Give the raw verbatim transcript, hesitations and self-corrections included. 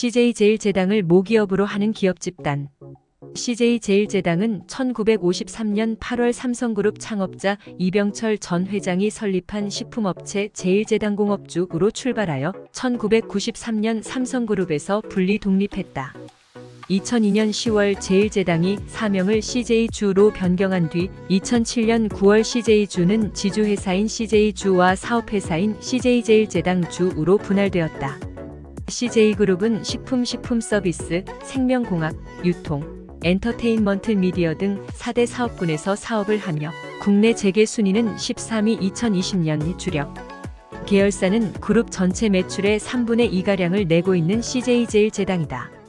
씨제이제일제당을 모기업으로 하는 기업 집단. 씨제이제일제당은 천구백오십삼 년 팔월 삼성그룹 창업자 이병철 전 회장이 설립한 식품업체 제일제당공업주로 출발하여 천구백구십삼 년 삼성그룹에서 분리 독립했다. 이천이 년 시월 제일제당이 사명을 씨제이주로 변경한 뒤 이천칠 년 구월 씨제이주는 지주회사인 씨제이주와 사업회사인 씨제이제일제당주로 분할되었다. 씨제이그룹은 식품, 식품서비스, 생명공학, 유통, 엔터테인먼트 미디어 등 사 대 사업군에서 사업을 하며 국내 재계 순위는 십삼 위 이천이십 년 주력. 계열사는 그룹 전체 매출의 삼분의 이가량을 내고 있는 씨제이제일제당이다.